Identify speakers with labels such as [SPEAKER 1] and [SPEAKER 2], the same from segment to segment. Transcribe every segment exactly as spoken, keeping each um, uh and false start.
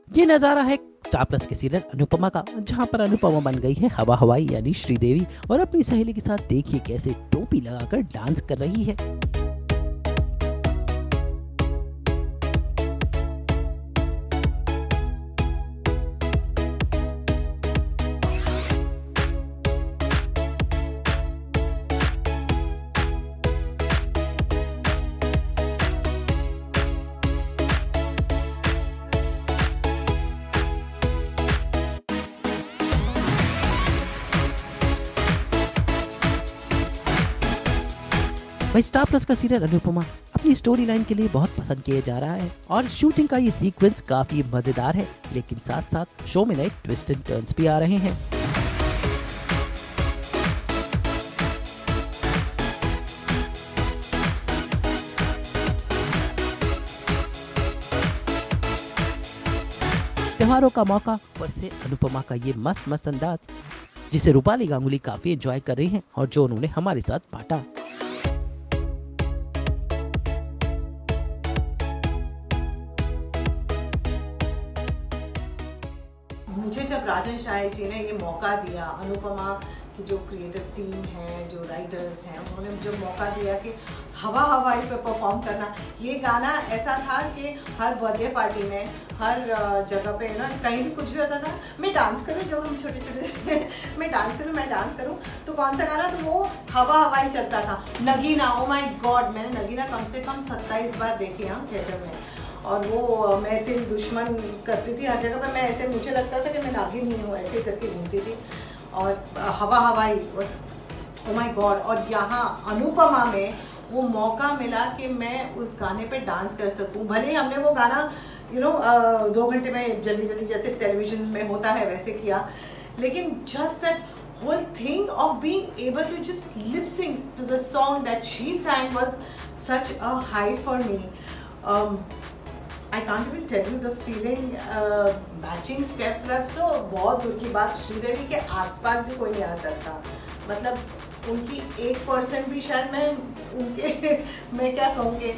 [SPEAKER 1] ये नजारा है स्टार प्लस के सीरियल अनुपमा का, जहां पर अनुपमा बन गई है हवा हवाई यानी श्रीदेवी और अपनी सहेली के साथ देखिए कैसे टोपी लगाकर डांस कर रही है। वही स्टार प्लस का सीरियल अनुपमा अपनी स्टोरी लाइन के लिए बहुत पसंद किया जा रहा है और शूटिंग का ये सीक्वेंस काफी मजेदार है, लेकिन साथ साथ शो में नए ट्विस्ट एंड टर्न्स भी आ रहे हैं। त्योहारों का मौका पर से अनुपमा का ये मस्त मस्त अंदाज, जिसे रूपाली गांगुली काफी एंजॉय कर रही हैं और जो उन्होंने हमारे साथ बांटा।
[SPEAKER 2] मुझे जब राजन शाही जी ने ये मौका दिया, अनुपमा की जो क्रिएटिव टीम है, जो राइटर्स हैं, उन्होंने मुझे मौका दिया कि हवा हवाई पे परफॉर्म करना। ये गाना ऐसा था कि हर बर्थडे पार्टी में, हर जगह पे ना, कहीं भी कुछ भी होता था, मैं डांस करूँ, जब हम छोटे छोटे थे, मैं डांस करूँ मैं डांस करूँ तो कौन सा गाना, तो वो हवा हवाई चलता था। नगीना, ओ माय गॉड, मैंने नगीना कम से कम सत्ताईस बार देखी हाँ थिएटर में। और वो मैं तेरी दुश्मन करती थी हर जगह पे, मैं ऐसे, मुझे लगता था कि मैं नागिन ही हूँ, ऐसे करके घूमती थी। और हवा हवाई, ओ माय गॉड। और यहाँ अनुपमा में वो मौका मिला कि मैं उस गाने पे डांस कर सकूँ। भले ही हमने वो गाना यू नो दो घंटे में जल्दी जल्दी जैसे टेलीविजन में होता है वैसे किया, लेकिन just that whole thing of being able to just lip sync to the song that she sang was such a high for me. Um, I can't even tell you the feeling. uh, matching steps वेप्स तो बहुत दूर की बात, श्रीदेवी के आसपास भी कोई नहीं आ सकता। मतलब उनकी एक परसेंट भी शायद मैं उनके मैं क्या कहूँगी,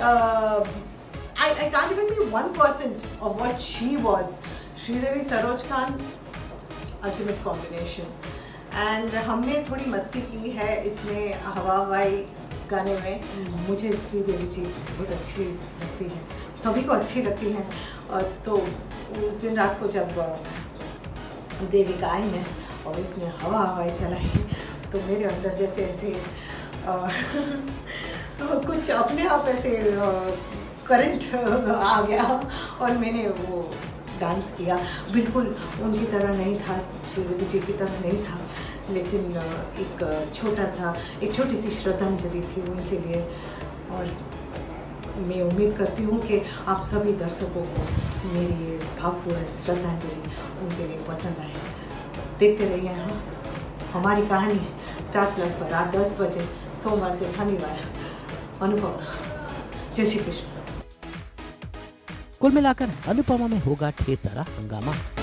[SPEAKER 2] I I can't even be one percent of what she was. Sridevi Saroj Khan ultimate combination. And हमने थोड़ी मस्ती की है इसमें हवा हवाई गाने में। मुझे श्रीदेवी जी बहुत अच्छी लगती हैं, सभी को अच्छी लगती हैं। और तो उस दिन रात को जब देविका आई हैं और उसने हवा हवाई चलाई तो मेरे अंदर जैसे ऐसे आ, कुछ अपने आप ऐसे करंट आ गया और मैंने वो डांस किया। बिल्कुल उनकी तरह नहीं था, श्रीदेवी जी की तरह नहीं था, लेकिन एक छोटा सा एक छोटी सी श्रद्धांजलि थी उनके लिए। और मैं उम्मीद करती हूँ कि आप सभी दर्शकों को मेरी ये भावपूर्ण श्रद्धांजलि उनके लिए पसंद आए। देखते रहिए हाँ हमारी कहानी स्टार प्लस पर रात दस बजे सोमवार से शनिवार। अनुपमा। जय श्री कृष्ण।
[SPEAKER 1] कुल मिलाकर अनुपमा में होगा ढेर सारा हंगामा।